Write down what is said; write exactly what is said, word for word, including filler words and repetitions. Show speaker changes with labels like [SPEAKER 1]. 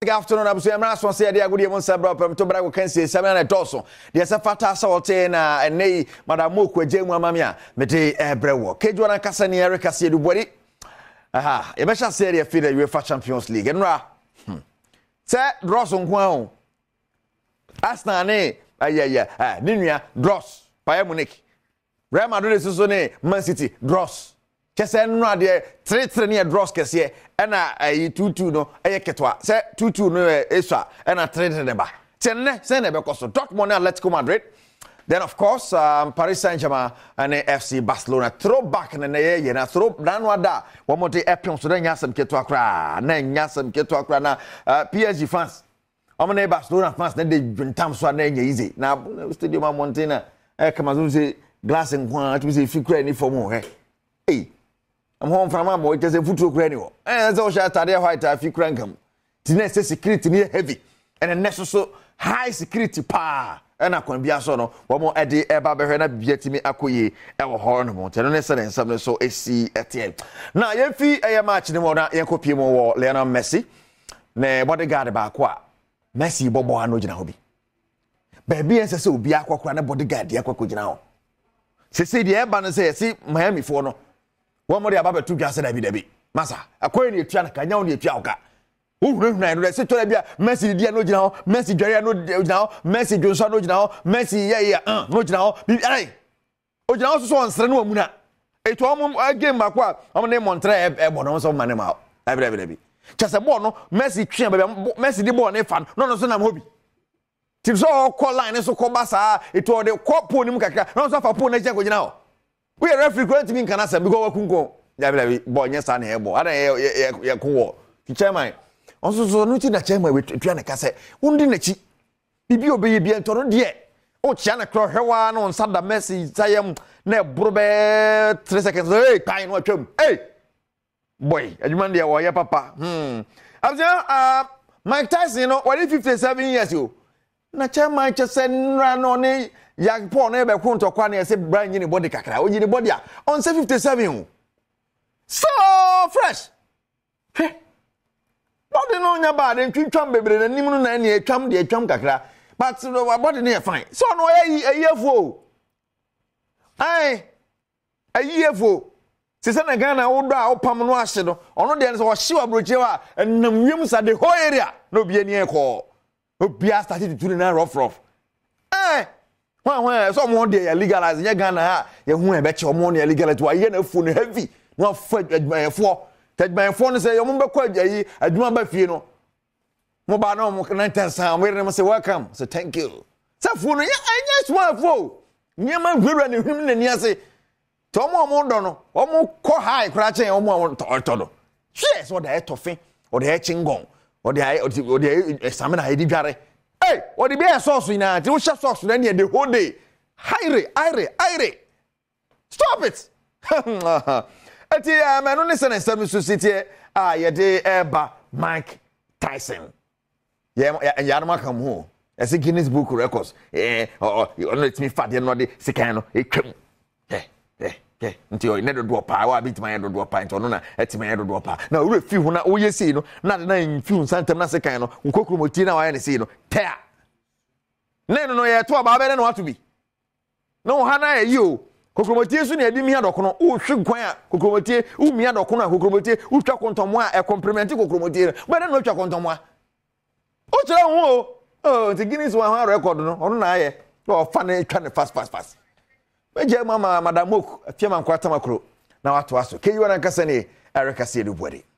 [SPEAKER 1] Good afternoon, I'm saying, I'm going to say, I'm going to say, Premtobre, AGOKANSIE, seven and Dawson. There's a fata saute na and nay, Madame Moko, Jemu Mamia, Mete Ebrewo. Kejuana Cassani, Erica, see the body. Aha, a measure say a feeder UEFA Champions League. And ra, say, Dross on Guan. Asnane, ah, yeah, yeah, ah, Ninia, Dross, Bayern Munich. Real Madrid is also Man City, Dross. Kese nra de three three near draws kese e na ayi two two no eye ketwa se two two no eswa e na three three ne ba tenne se na be koso Dortmund and Atletico Madrid. Then of course um, Paris Saint-Germain and F C Barcelona throwback na ye ye na throw dan wada wo mo de epion so da nyasem ketwa kra na nyasem ketwa kra na uh, P S G fans omo na Barcelona fans na de dwuntam so na nya easy na stadium Montana e kama so say glass nkwa to say fikra ni form ho he eh I'm home from my boy, just a foot cranial. And so shall study a white if you crank him. The necessary security near heavy and a necessary high security power. And I can be a son of one more at the Eba Berena Bietimi Akuye, our horn mountain, and necessary something so A C at the end. Now, if you a match in the morning, Yanko Pimo or Leonard Messi, ne bodyguard about qua Messi Bobo Anojina hobby. Baby and so be aqua bodyguard, the aqua now. Say the Eban say, see Miami for no. One more about two gas and every day. Massa, a coin you try to canyon your chowka. Who remember sit to Messi, dear no now, Messi, Jerry, no now, Messi, Johnson, no now, Messi, yeah, yeah, no now, be I. Oh, you also saw on Strano Muna. A two I gave my quack, I'm name Montre, a bonus of money out. Every day. Just a bono, Messi, Messi, the boy, fan, no, no, son, I'm hobby. Tips all call line, so call Bassa, it told the quap pony, no, so for pony, now. We are referee going to mean can answer because we go. Yeah, boy, yes, I know. I don't know. Cool. The chairman. Also, so nothing that chairman with Piana Cassette. Wounding the cheek. If you be bien to dear. Oh, China Crow, her one on Sunday message. I am ne brobe three seconds. Hey, kind what chum. Hey, boy, you man there, why, papa? Hmm. I'm saying, uh, Mike Tyson, you know, what if fifty-seven years you? Na chairman just said, run on it. Young Paul never come to Kwani and say Brian in body kakra. Oh, you body on say fifty-seven. So fresh. Hey. Body no nya bad and twin chum baby and nimu na na chum de chum kakra. But body near fine. So no a year for. Aye. A year for. Se se na Ghana wo do a opam no ahye no. Ono de so wo hye abroche wa and nam nwum sa the whole area. No be any e call. Obi started to do na rough rough. Eh. When when someone they legalize in Ghana ha ye hu e be che omo na legalize wa ye na fu no heavy no fa admanfo admanfo no say yo mo be kwa ayi aduma ba fie no mo ba no mo nine ten san we dem say welcome say thank you say fu no ye anya small fo nye ma gwera ne hwim na ni ase to mo mo do no omo ko high kra chen omo to do yes what dey tofe or dey chingon or dey or dey examine ha di dware. Hey, what the bear sauce in a two shot sauce then the whole day. Hire, ire, ire. Stop it. Ati uh man only send seven society ah ye de eba Mike Tyson. Yeah, and Yarma come home. As a Guinness Book records. Eh, or you let me fat no de secano. E twem. Eh, eh, eh. Until you never do a power bit my head do a pint or no na et my head do a pa. Now we feel na o ye see no na na in few santem na secano. Nkokru motina wa ya see no. Tear. No, no, no, yeah, two about better know what to be. No, Hana, you. Kokomotie so na edi mi adokono o hwe kwan a kokomotie u mi adokono a kokomotie u twa kontomo a e compliment kokomotie but no twa kontomo a o kire ho o the Guinness one record no ono na aye o fa na twa ne fast fast fast meje mama madam Mok afia man kwata makro na wato aso ke yiwa na nkasa ne Erica Siedu Bwede.